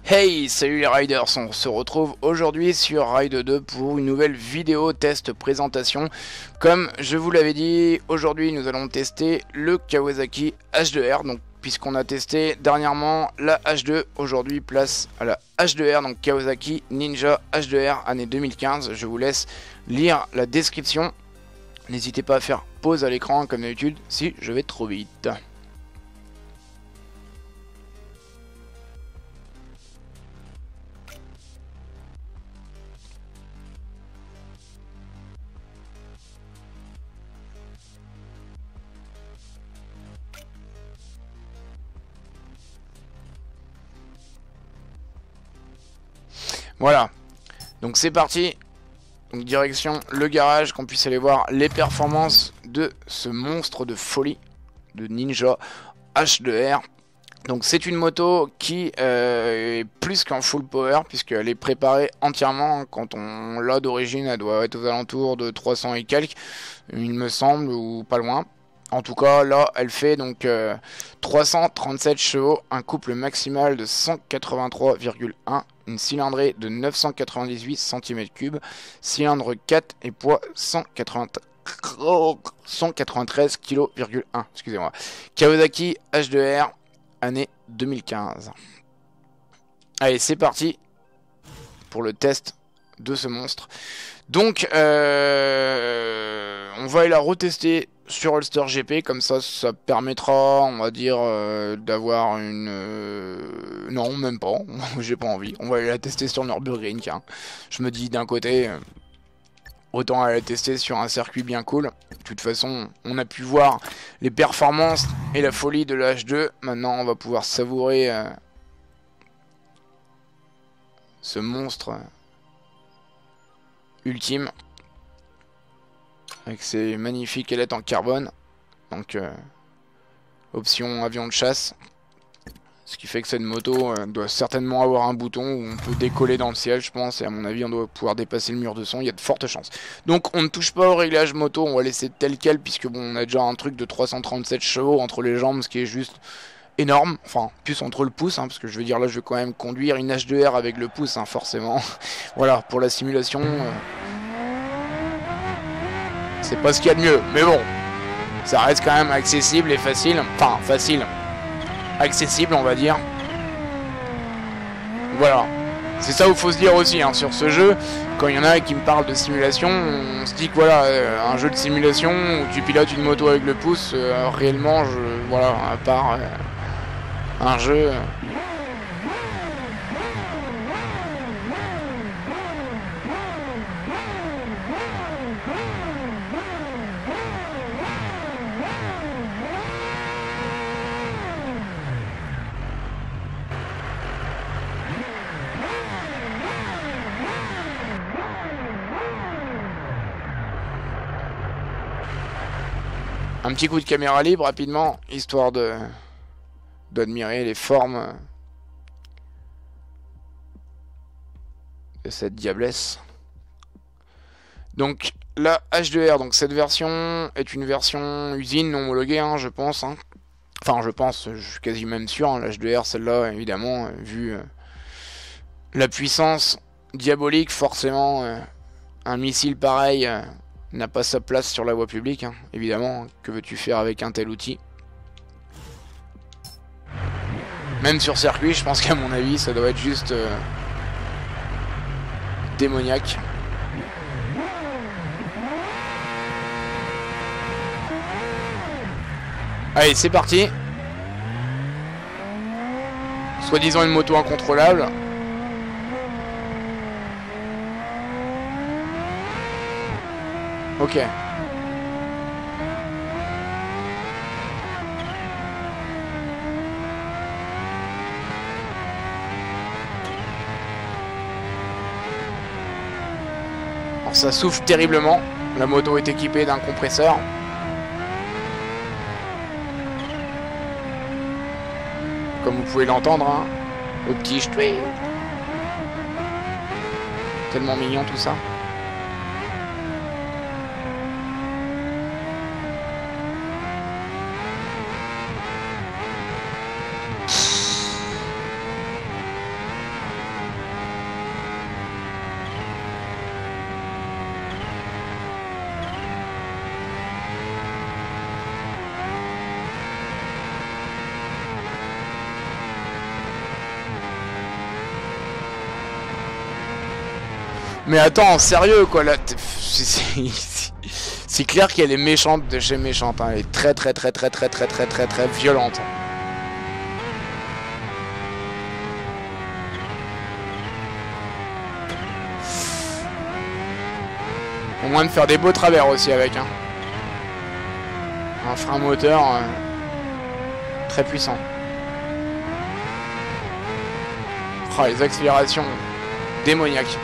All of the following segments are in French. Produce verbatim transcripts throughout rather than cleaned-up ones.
Hey, salut les riders, on se retrouve aujourd'hui sur Ride deux pour une nouvelle vidéo test présentation. Comme je vous l'avais dit, aujourd'hui nous allons tester le Kawasaki H deux R. Donc puisqu'on a testé dernièrement la H deux, aujourd'hui place à la H deux R, donc Kawasaki Ninja H deux R année deux mille quinze. Je vous laisse lire la description. N'hésitez pas à faire pause à l'écran comme d'habitude si je vais trop vite. Voilà, donc c'est parti. Donc direction le garage, qu'on puisse aller voir les performances de ce monstre de folie de Ninja H deux R. Donc c'est une moto qui euh, est plus qu'en full power, puisqu'elle est préparée entièrement. Quand on l'a d'origine, elle doit être aux alentours de trois cents et quelques, il me semble, ou pas loin. En tout cas, là, elle fait donc euh, trois cent trente-sept chevaux, un couple maximal de cent quatre-vingt-trois virgule un, une cylindrée de neuf cent quatre-vingt-dix-huit centimètres cubes, cylindre quatre et poids cent quatre-vingt-treize kilos, excusez-moi. Kawasaki H deux R, année deux mille quinze. Allez, c'est parti pour le test de ce monstre. Donc, euh, on va aller la retester sur Holster G P, comme ça, ça permettra, on va dire, euh, d'avoir une... Euh, non, même pas, j'ai pas envie. On va aller la tester sur Nürburgring, hein. Je me dis, d'un côté, euh, autant aller la tester sur un circuit bien cool. De toute façon, on a pu voir les performances et la folie de la H deux. Maintenant, on va pouvoir savourer euh, ce monstre euh, ultime. Avec ses magnifiques ailettes en carbone. Donc euh, option avion de chasse. Ce qui fait que cette moto euh, doit certainement avoir un bouton où on peut décoller dans le ciel, je pense. Et à mon avis on doit pouvoir dépasser le mur de son. Il y a de fortes chances. Donc on ne touche pas au réglage moto. On va laisser tel quel, puisque bon, on a déjà un truc de trois cent trente-sept chevaux entre les jambes. Ce qui est juste énorme. Enfin plus entre le pouce, hein, parce que je veux dire là je vais quand même conduire une H deux R avec le pouce, hein, forcément. Voilà, pour la simulation... Euh... c'est pas ce qu'il y a de mieux, mais bon, ça reste quand même accessible et facile. Enfin, facile, accessible, on va dire. Voilà, c'est ça où il faut se dire aussi, hein, sur ce jeu. Quand il y en a qui me parlent de simulation, on se dit que voilà, euh, un jeu de simulation où tu pilotes une moto avec le pouce, euh, réellement, je, voilà, à part euh, un jeu... Euh, Un petit coup de caméra libre rapidement, histoire de d'admirer les formes de cette diablesse. Donc la H deux R, donc cette version est une version usine non homologuée, hein, je pense. Hein. Enfin, je pense, je suis quasi même sûr. Hein, la H deux R, celle-là, évidemment, euh, vu euh, la puissance diabolique, forcément, euh, un missile pareil... Euh, n'a pas sa place sur la voie publique, hein, évidemment. Que veux-tu faire avec un tel outil? Même sur circuit, je pense qu'à mon avis, ça doit être juste euh, démoniaque. Allez, c'est parti. Soi-disant une moto incontrôlable. Ok. Alors ça souffle terriblement. La moto est équipée d'un compresseur. Comme vous pouvez l'entendre, hein. Le petit ch'toué. Tellement mignon tout ça. Mais attends, sérieux quoi, là, c'est clair qu'elle est méchante de chez méchante, hein. Elle est très très très très très très très très très violente. Au moins de faire des beaux travers aussi avec, hein. Un frein moteur euh, très puissant. Oh, les accélérations démoniaques.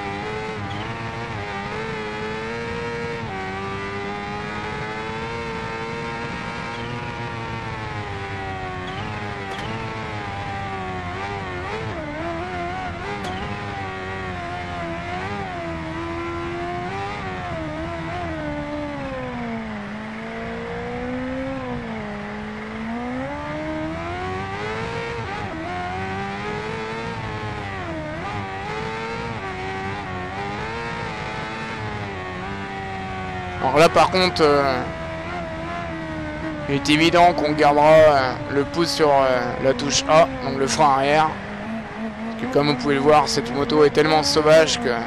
Alors là par contre, euh, il est évident qu'on gardera euh, le pouce sur euh, la touche A, donc le frein arrière. Parce que comme vous pouvez le voir, cette moto est tellement sauvage que...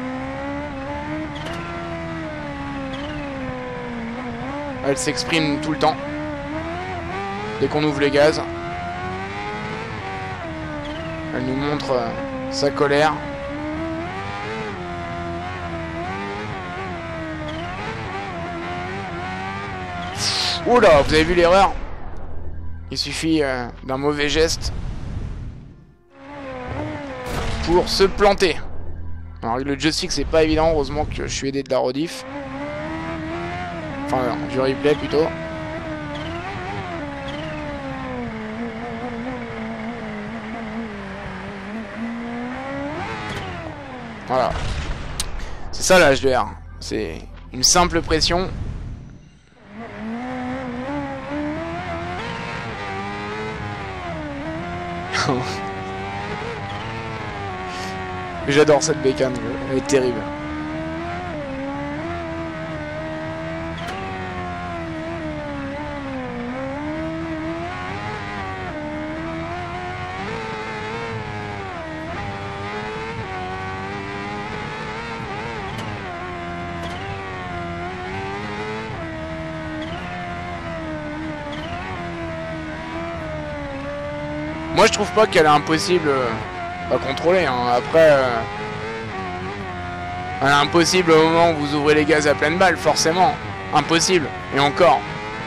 elle s'exprime tout le temps. Dès qu'on ouvre les gaz. Elle nous montre euh, sa colère. Oula, vous avez vu l'erreur? Il suffit euh, d'un mauvais geste pour se planter. Alors le joystick c'est pas évident, heureusement que je suis aidé de la rediff. Enfin non, du replay plutôt. Voilà. C'est ça la H deux R. C'est une simple pression. Mais j'adore cette bécane, elle est terrible. Moi je trouve pas qu'elle est impossible à contrôler, hein. Après euh, elle est impossible au moment où vous ouvrez les gaz à pleine balle, forcément. Impossible, et encore.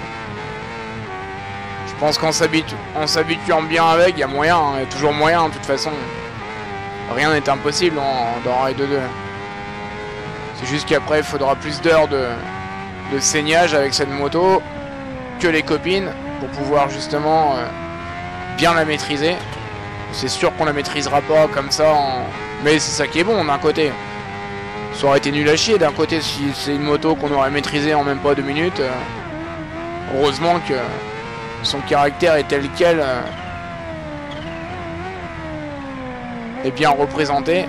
Je pense qu'en s'habitue, en s'habituant bien avec, il y a moyen, il hein. y a toujours moyen de toute façon. Rien n'est impossible en, dans Ride deux. C'est juste qu'après il faudra plus d'heures de, de saignage avec cette moto que les copines pour pouvoir justement euh, bien la maîtriser. C'est sûr qu'on la maîtrisera pas comme ça en... mais c'est ça qui est bon d'un côté. Ça aurait été nul à chier d'un côté si c'est une moto qu'on aurait maîtrisée en même pas deux minutes. Heureusement que son caractère est tel quel euh, est bien représenté.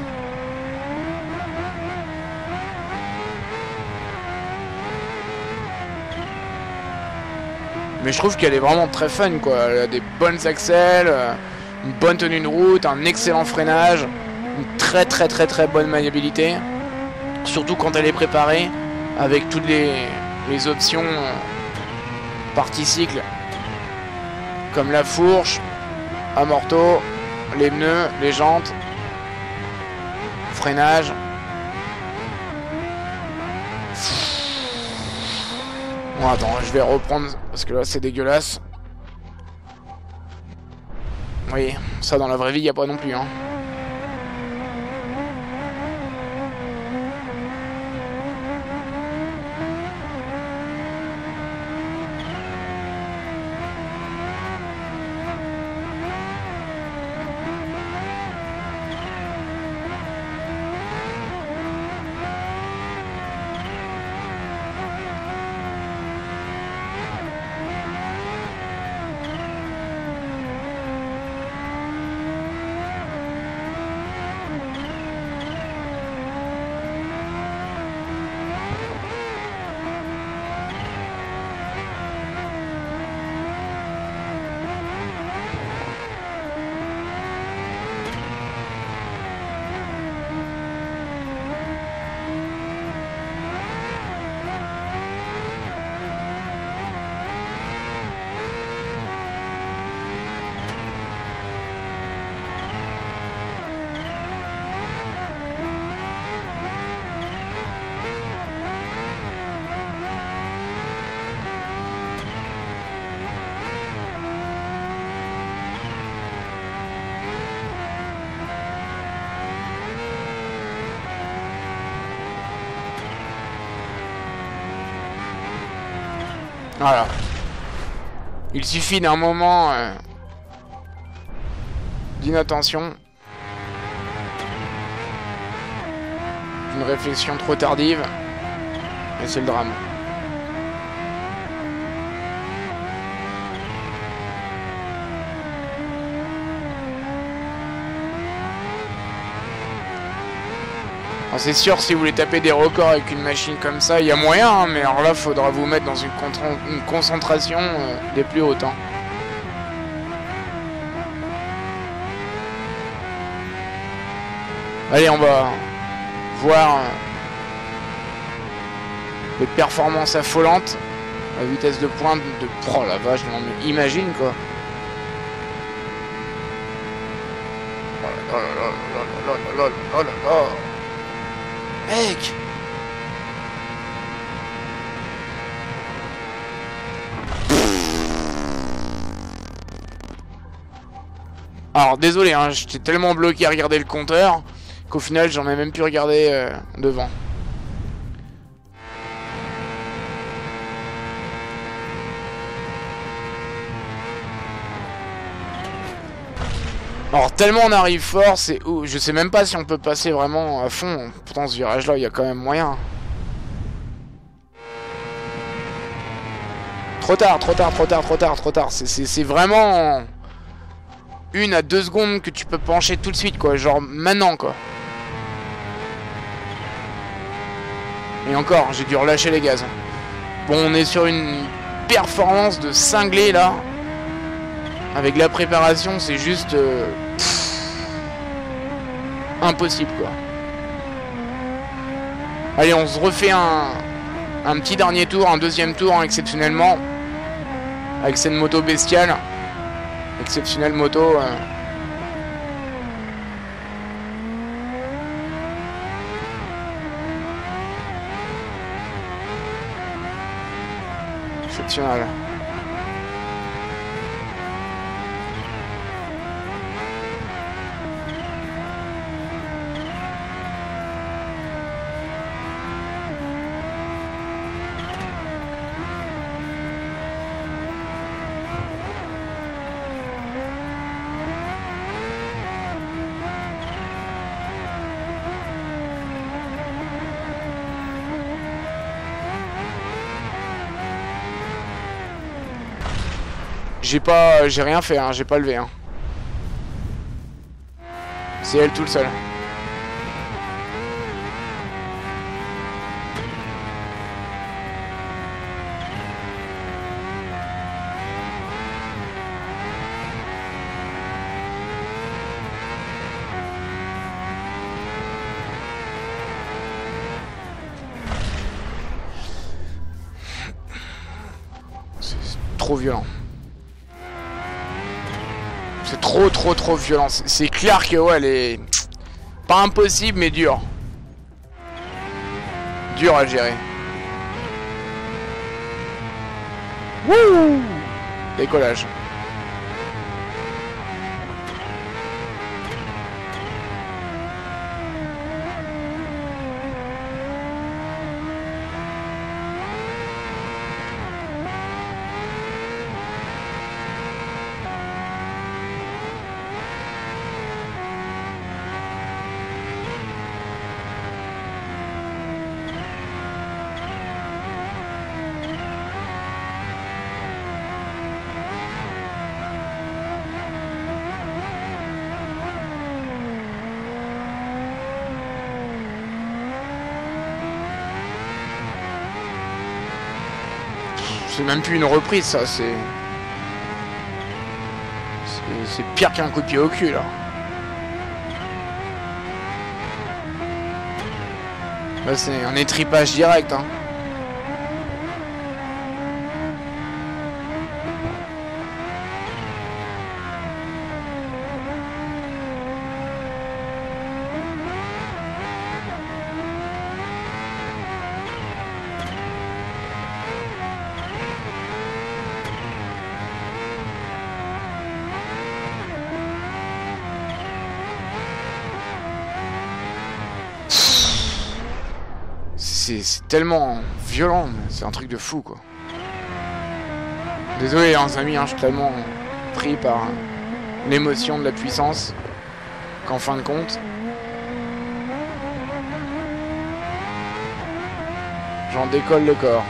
Mais je trouve qu'elle est vraiment très fun quoi. Elle a des bonnes axelles, une bonne tenue de route, un excellent freinage, une très très très très bonne maniabilité. Surtout quand elle est préparée avec toutes les, les options partie cycle comme la fourche, amorto, les pneus, les jantes, freinage. Bon attends, je vais reprendre parce que là c'est dégueulasse. Oui, ça dans la vraie vie il n'y a pas non plus hein. Voilà. Il suffit d'un moment euh, d'inattention, d'une réflexion trop tardive, et c'est le drame. C'est sûr, si vous voulez taper des records avec une machine comme ça, il y a moyen, hein, mais alors là, faudra vous mettre dans une, une concentration euh, des plus hautes. Hein. Allez, on va voir euh, les performances affolantes, la vitesse de pointe de... Oh la vache, non mais imagine quoi. Oh là là là là là là là là là. Mec! Alors désolé, hein, j'étais tellement bloqué à regarder le compteur qu'au final j'en ai même pu regarder euh, devant. Alors tellement on arrive fort, c'est où je sais même pas si on peut passer vraiment à fond. Pourtant ce virage là il y a quand même moyen. Trop tard, trop tard, trop tard, trop tard, trop tard. C'est vraiment une à deux secondes que tu peux pencher tout de suite quoi. Genre maintenant quoi. Et encore, j'ai dû relâcher les gaz. Bon, on est sur une performance de cinglé là. Avec la préparation, c'est juste euh, pff, impossible quoi. Allez, on se refait un, un petit dernier tour, un deuxième tour hein, exceptionnellement. Avec cette moto bestiale. Exceptionnelle moto. Euh. Exceptionnel. J'ai pas... J'ai rien fait, hein, j'ai pas levé. Hein. C'est elle tout le seul. C'est trop violent. C'est trop trop trop violent. C'est clair que ouais, elle est pas impossible mais dur. Dur à gérer. Wouh! Décollage. C'est même plus une reprise, ça, c'est... C'est pire qu'un coup de pied au cul, là. Là, c'est un étripage direct, hein. C'est tellement violent, c'est un truc de fou quoi. Désolé les amis, hein, je suis tellement pris par l'émotion de la puissance qu'en fin de compte, j'en décolle le corps.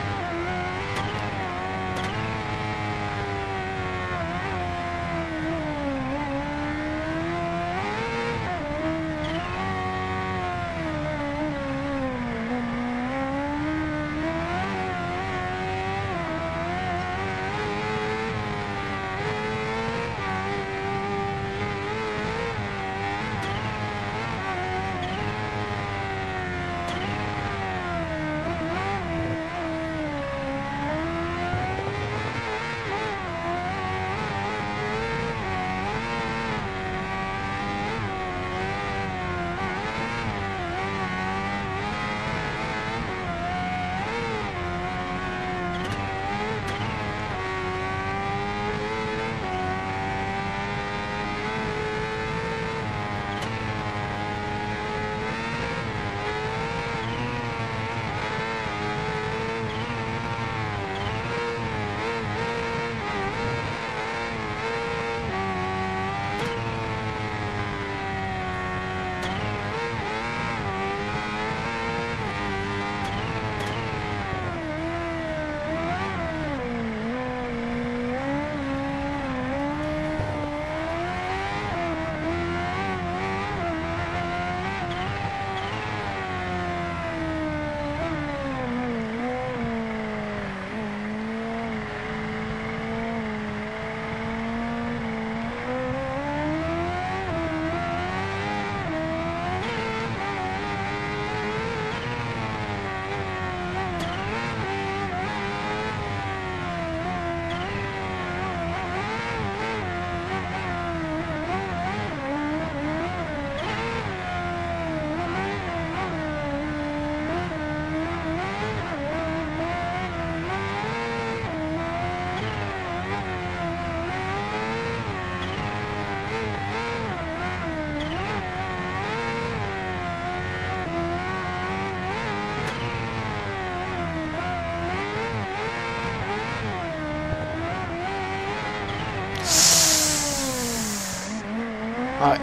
Ouais.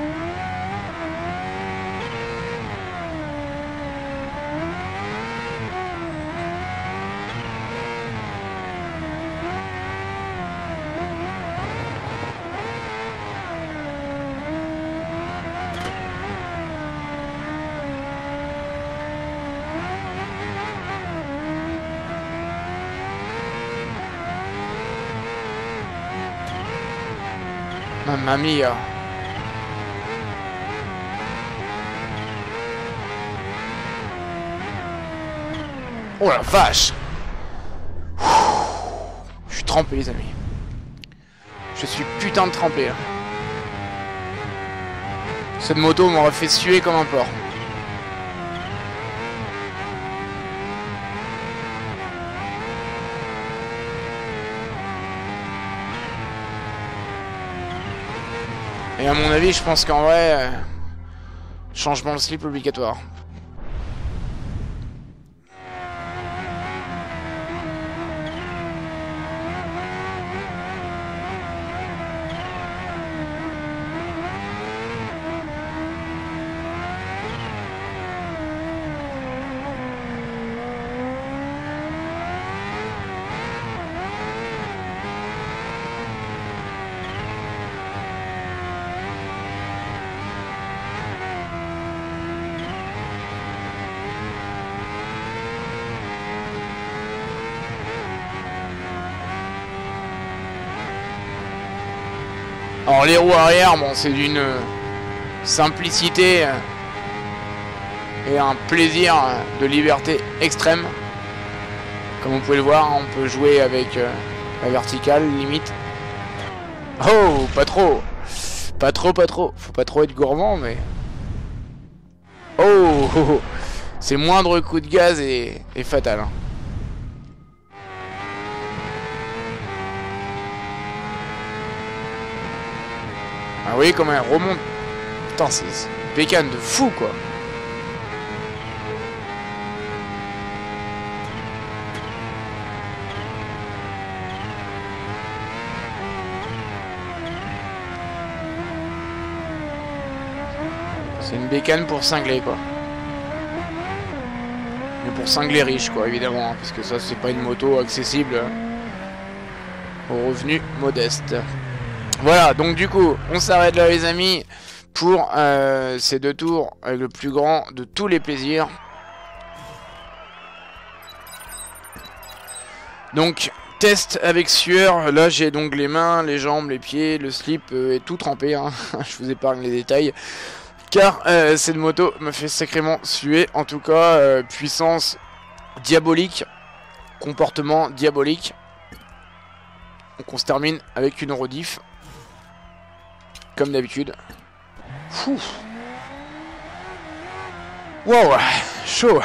Mamma mia. Oh la vache. Je suis trempé les amis. Je suis putain de trempé là. Cette moto m'aurait fait suer comme un porc. Et à mon avis, je pense qu'en vrai, euh, changement de slip obligatoire. Alors les roues arrière, bon, c'est d'une simplicité et un plaisir de liberté extrême. Comme vous pouvez le voir, on peut jouer avec la verticale limite. Oh, pas trop, pas trop, pas trop. Faut pas trop être gourmand, mais oh, oh, oh. C'est moindre coup de gaz et, et fatal. Hein. Ah oui, comment elle remonte. Putain, c'est une bécane de fou, quoi. C'est une bécane pour cingler quoi. Mais pour cingler riche quoi évidemment, hein, parce que ça c'est pas une moto accessible aux revenus modestes. Voilà, donc du coup on s'arrête là les amis pour euh, ces deux tours avec le plus grand de tous les plaisirs. Donc test avec sueur, là j'ai donc les mains, les jambes, les pieds, le slip euh, est tout trempé, hein. Je vous épargne les détails. Car euh, cette moto me fait sacrément suer, en tout cas euh, puissance diabolique, comportement diabolique. Donc on se termine avec une rediff, comme d'habitude. Wow, chaud.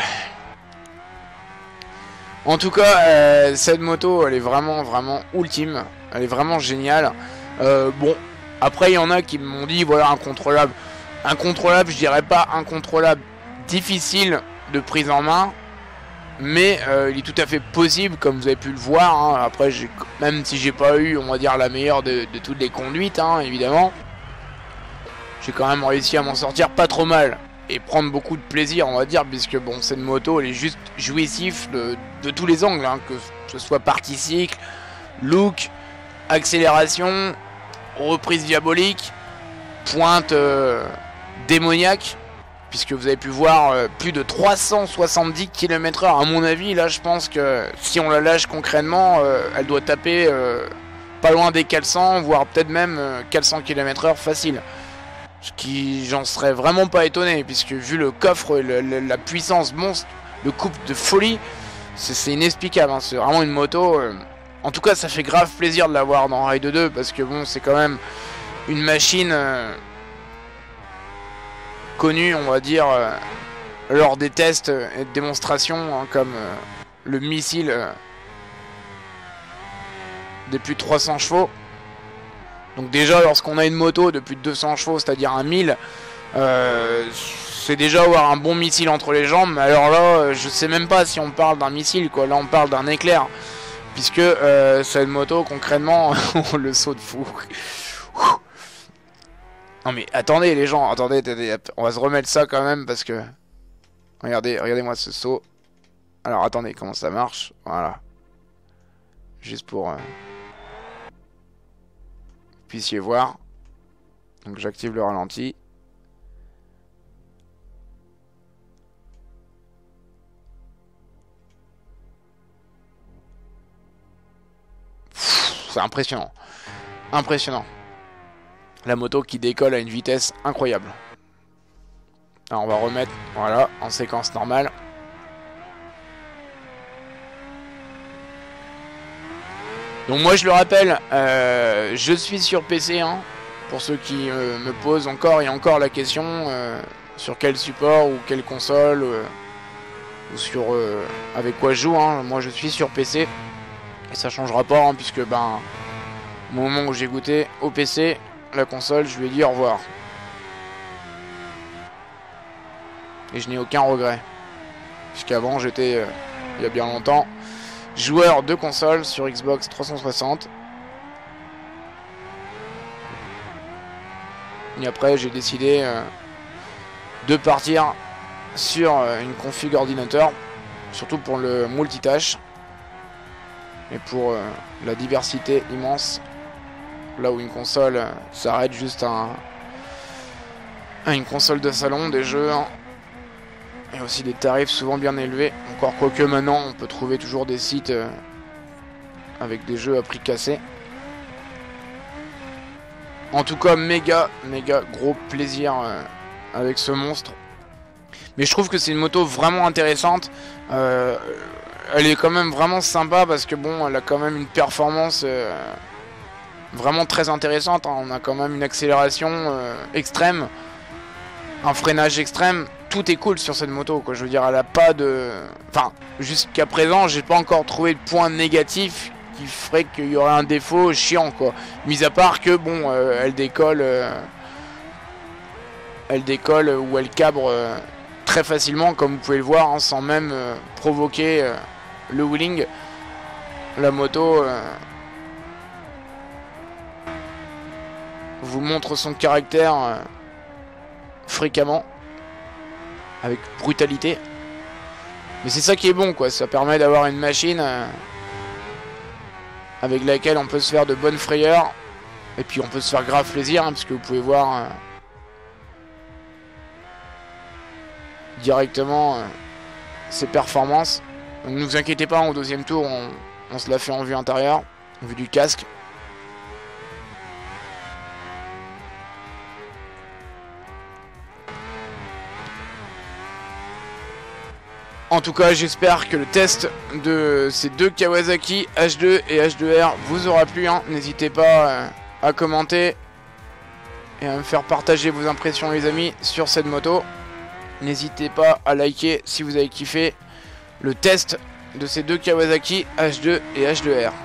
En tout cas, euh, cette moto, elle est vraiment, vraiment ultime. Elle est vraiment géniale. Euh, bon, après, il y en a qui m'ont dit, voilà, incontrôlable. Incontrôlable, je dirais pas incontrôlable, difficile de prise en main. Mais euh, il est tout à fait possible, comme vous avez pu le voir. Hein. Après, même si j'ai pas eu, on va dire, la meilleure de, de toutes les conduites, hein, évidemment. J'ai quand même réussi à m'en sortir pas trop mal. Et prendre beaucoup de plaisir, on va dire, puisque bon, cette moto elle est juste jouissif de, de tous les angles, hein, que ce soit partie cycle, look, accélération, reprise diabolique, pointe euh, démoniaque, puisque vous avez pu voir euh, plus de trois cent soixante-dix kilomètres heure. À mon avis, là je pense que si on la lâche concrètement, euh, elle doit taper euh, pas loin des quatre cents, voire peut-être même euh, quatre cents kilomètres heure facile. Ce qui, j'en serais vraiment pas étonné, puisque vu le coffre, le, le, la puissance monstre, le couple de folie, c'est inexplicable, hein. C'est vraiment une moto. Euh, en tout cas, ça fait grave plaisir de l'avoir dans Ride deux, parce que bon, c'est quand même une machine euh, connue, on va dire, euh, lors des tests et de démonstrations, hein, comme euh, le missile euh, des plus de trois cents chevaux. Donc déjà, lorsqu'on a une moto de plus de deux cents chevaux, c'est-à-dire un mille, euh, c'est déjà avoir un bon missile entre les jambes. Mais alors là, je sais même pas si on parle d'un missile, quoi. Là, on parle d'un éclair. Puisque euh, cette moto, concrètement, le saut de fou. Non mais attendez les gens, attendez, attendez, on va se remettre ça quand même parce que... Regardez, regardez-moi ce saut. Alors attendez, comment ça marche? Voilà. Juste pour... Euh... puissiez voir. Donc j'active le ralenti. C'est impressionnant. Impressionnant. La moto qui décolle à une vitesse incroyable. Alors on va remettre, voilà, en séquence normale. Donc moi je le rappelle, euh, je suis sur P C, hein, pour ceux qui euh, me posent encore et encore la question euh, sur quel support ou quelle console euh, ou sur euh, avec quoi je joue, hein. Moi je suis sur P C et ça changera pas, hein, puisque ben au moment où j'ai goûté au P C, la console, je lui ai dit au revoir. Et je n'ai aucun regret, puisqu'avant j'étais, euh, il y a bien longtemps, joueur de console sur Xbox trois cent soixante. Et après j'ai décidé euh, de partir sur euh, une config ordinateur, surtout pour le multitâche et pour euh, la diversité immense, là où une console euh, s'arrête juste à, à une console de salon, des jeux, hein, et aussi des tarifs souvent bien élevés. Encore quoique maintenant on peut trouver toujours des sites euh, avec des jeux à prix cassé. En tout cas, méga, méga gros plaisir euh, avec ce monstre. Mais je trouve que c'est une moto vraiment intéressante. Euh, elle est quand même vraiment sympa parce que bon, elle a quand même une performance euh, vraiment très intéressante, hein. On a quand même une accélération euh, extrême, un freinage extrême. Tout est cool sur cette moto, quoi. Je veux dire, elle a pas de... Enfin, jusqu'à présent, j'ai pas encore trouvé de point négatif qui ferait qu'il y aurait un défaut chiant, quoi. Mis à part que, bon, euh, elle décolle... Euh... Elle décolle ou elle cabre euh, très facilement, comme vous pouvez le voir, hein, sans même euh, provoquer euh, le wheeling. La moto euh, vous montre son caractère... Euh... fréquemment, avec brutalité. Mais c'est ça qui est bon, quoi. Ça permet d'avoir une machine euh, avec laquelle on peut se faire de bonnes frayeurs. Et puis on peut se faire grave plaisir, hein, parce que vous pouvez voir euh, directement euh, ses performances. Donc ne vous inquiétez pas, au deuxième tour, on, on se l'a fait en vue intérieure, en vue du casque. En tout cas, j'espère que le test de ces deux Kawasaki H deux et H deux R vous aura plu. Hein. N'hésitez pas euh, à commenter et à me faire partager vos impressions, les amis, sur cette moto. N'hésitez pas à liker si vous avez kiffé le test de ces deux Kawasaki H deux et H deux R.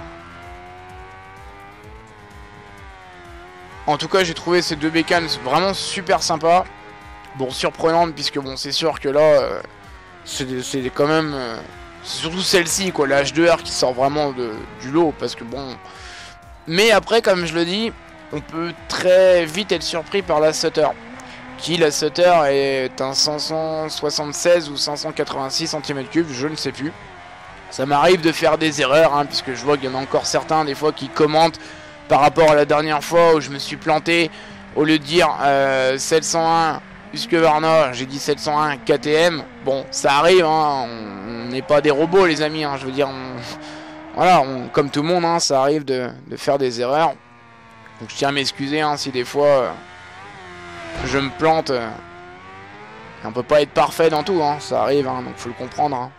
En tout cas, j'ai trouvé ces deux bécanes vraiment super sympas. Bon, surprenantes, puisque bon, c'est sûr que là... Euh, c'est quand même euh, surtout celle-ci, quoi, la H deux R qui sort vraiment de, du lot, parce que bon, mais après, comme je le dis, on peut très vite être surpris par la Sutter, qui la Sutter est un cinq cent soixante-seize ou cinq cent quatre-vingt-six centimètres cubes, je ne sais plus. Ça m'arrive de faire des erreurs, hein, puisque je vois qu'il y en a encore certains des fois qui commentent par rapport à la dernière fois où je me suis planté, au lieu de dire euh, sept cent un Husqvarna, j'ai dit sept cent un K T M. Bon, ça arrive, hein, on n'est pas des robots, les amis, hein, je veux dire, on, voilà, on, comme tout le monde, hein, ça arrive de, de faire des erreurs. Donc je tiens à m'excuser hein, si des fois euh, je me plante. Euh, on peut pas être parfait dans tout, hein, ça arrive, hein, donc faut le comprendre. Hein.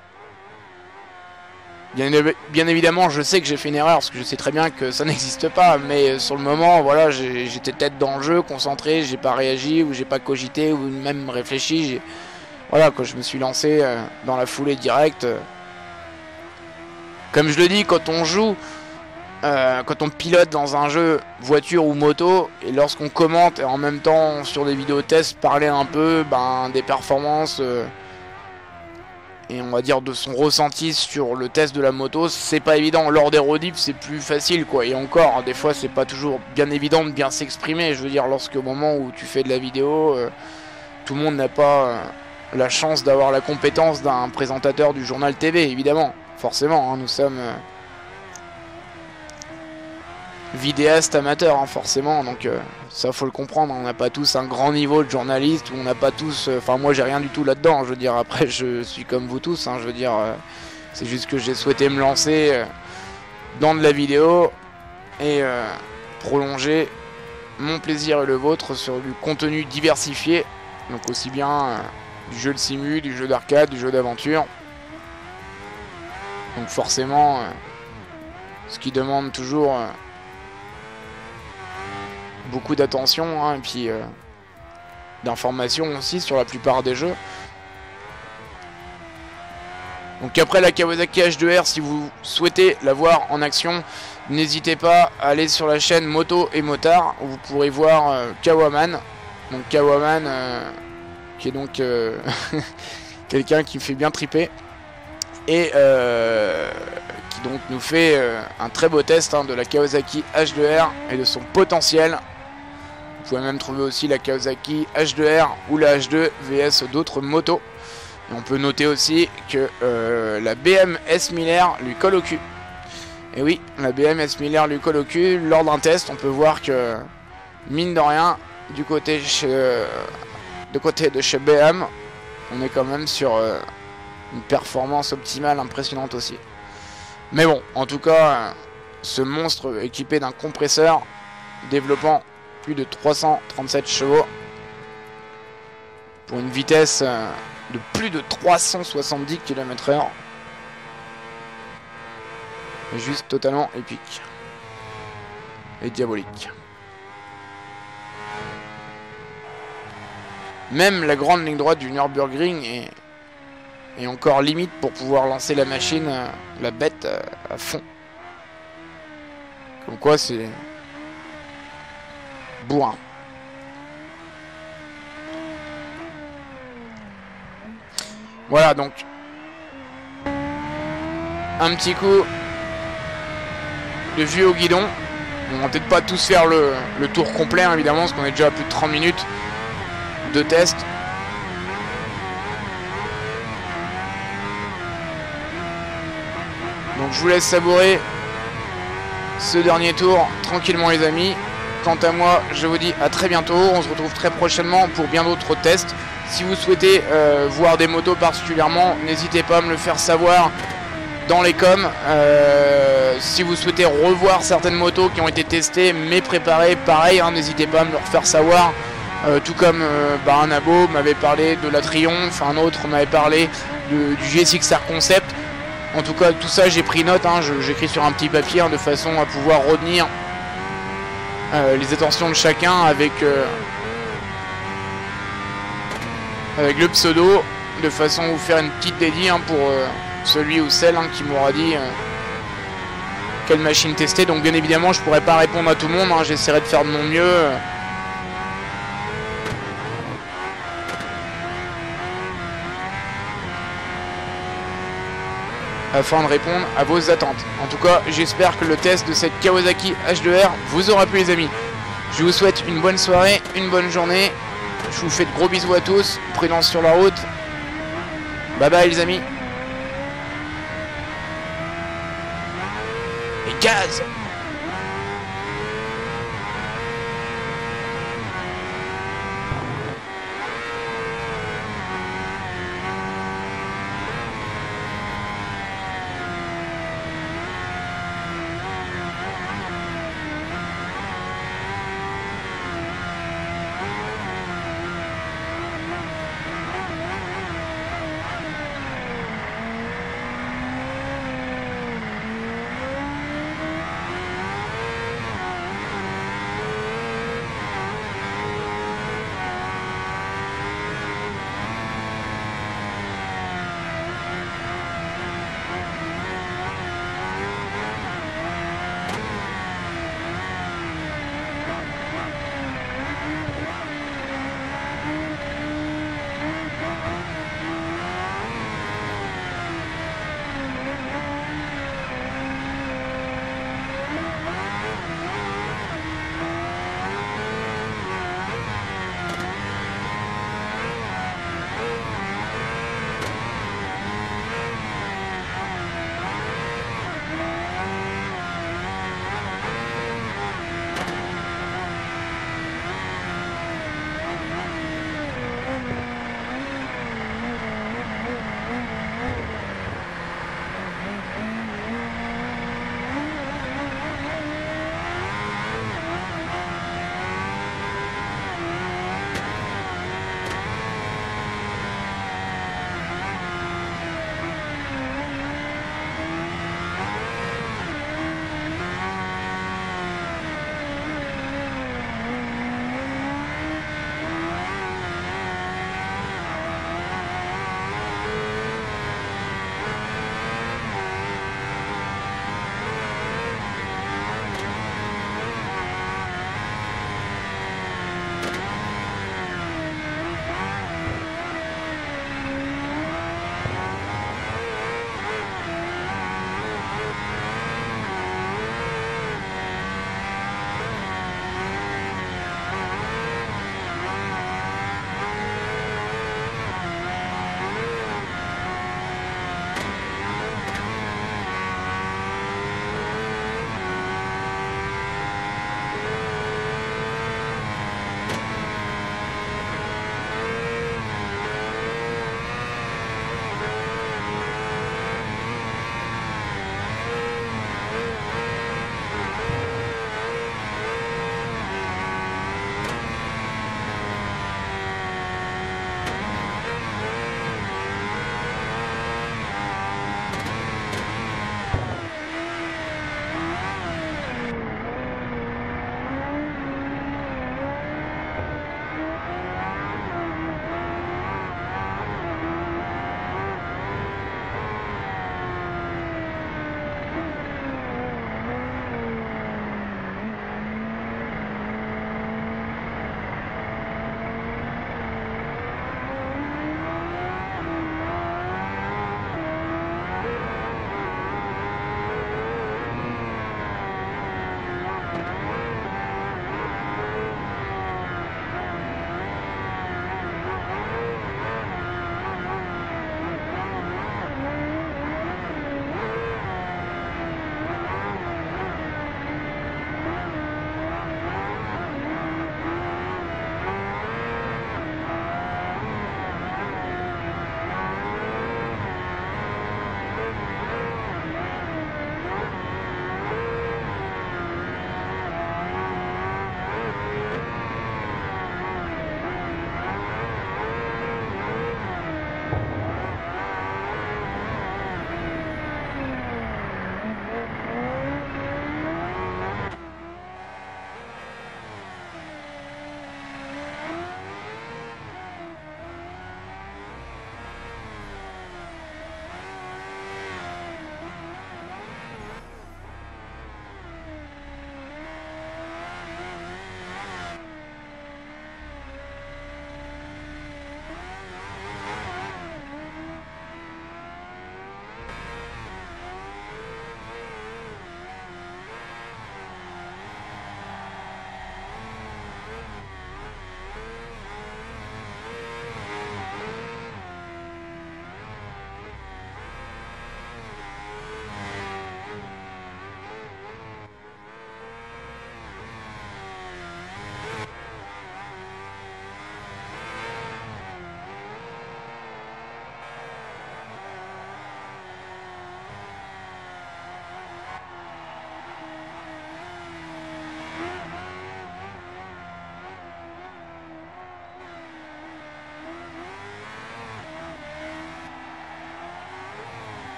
Bien, bien évidemment, je sais que j'ai fait une erreur, parce que je sais très bien que ça n'existe pas, mais sur le moment, voilà, j'étais tête dans le jeu, concentré, j'ai pas réagi, ou j'ai pas cogité, ou même réfléchi. Voilà, quand je me suis lancé euh, dans la foulée directe. Euh, comme je le dis, quand on joue, euh, quand on pilote dans un jeu voiture ou moto, et lorsqu'on commente, et en même temps sur des vidéos tests, parler un peu ben, des performances... Euh, et on va dire de son ressenti sur le test de la moto, c'est pas évident. Lors des rediffs, c'est plus facile, quoi. Et encore, des fois, c'est pas toujours bien évident de bien s'exprimer. Je veux dire, lorsque au moment où tu fais de la vidéo, euh, tout le monde n'a pas euh, la chance d'avoir la compétence d'un présentateur du journal T V, évidemment. Forcément, hein, nous sommes euh, vidéastes amateurs, hein, forcément. Donc euh, ça, faut le comprendre. On n'a pas tous un grand niveau de journaliste, ou on n'a pas tous... Enfin, euh, moi, j'ai rien du tout là-dedans. Je veux dire, après, je suis comme vous tous. Hein, je veux dire, euh, c'est juste que j'ai souhaité me lancer euh, dans de la vidéo et euh, prolonger mon plaisir et le vôtre sur du contenu diversifié. Donc aussi bien euh, du jeu de simu, du jeu d'arcade, du jeu d'aventure. Donc forcément, euh, ce qui demande toujours... Euh, beaucoup d'attention hein, et puis euh, d'informations aussi sur la plupart des jeux. Donc après la Kawasaki H deux R, si vous souhaitez la voir en action, n'hésitez pas à aller sur la chaîne Moto et Motard, où vous pourrez voir euh, Kawaman. Donc Kawaman euh, qui est donc euh, quelqu'un qui me fait bien triper et euh, qui donc nous fait euh, un très beau test hein, de la Kawasaki H deux R et de son potentiel. Vous pouvez même trouver aussi la Kawasaki H deux R ou la H deux vs d'autres motos. Et on peut noter aussi que euh, la B M S Miller lui colle au cul. Et oui, la B M S Miller lui colle au cul. Lors d'un test, on peut voir que, mine de rien, du côté, chez, euh, de, côté de chez B M, on est quand même sur euh, une performance optimale impressionnante aussi. Mais bon, en tout cas, euh, ce monstre équipé d'un compresseur développant plus de trois cent trente-sept chevaux pour une vitesse euh, de plus de trois cent soixante-dix kilomètres heure. Juste totalement épique et diabolique. Même la grande ligne droite du Nürburgring est, est encore limite pour pouvoir lancer la machine, euh, la bête euh, à fond. Comme quoi c'est bourrin. Voilà donc un petit coup de vue au guidon. On va peut-être pas tous faire le, le tour complet hein, évidemment, parce qu'on est déjà à plus de trente minutes. deux tests. Donc je vous laisse savourer ce dernier tour tranquillement les amis. Quant à moi, je vous dis à très bientôt. On se retrouve très prochainement pour bien d'autres tests. Si vous souhaitez euh, voir des motos particulièrement, n'hésitez pas à me le faire savoir dans les coms. Euh, si vous souhaitez revoir certaines motos qui ont été testées mais préparées, pareil, hein, n'hésitez pas à me le faire savoir. Euh, tout comme euh, bah, un abo m'avait parlé de la Triumph, un autre m'avait parlé de, du G S X R Concept. En tout cas, tout ça, j'ai pris note, hein, j'écris sur un petit papier hein, de façon à pouvoir retenir euh, les attentions de chacun avec, euh, avec le pseudo, de façon à vous faire une petite dédie hein, pour euh, celui ou celle hein, qui m'aura dit euh, quelle machine tester. Donc bien évidemment, je pourrais pas répondre à tout le monde, hein, j'essaierai de faire de mon mieux. Euh, afin de répondre à vos attentes. En tout cas, j'espère que le test de cette Kawasaki H deux R vous aura plu les amis. Je vous souhaite une bonne soirée, une bonne journée. Je vous fais de gros bisous à tous. Prudence sur la route. Bye bye les amis. Et gaz!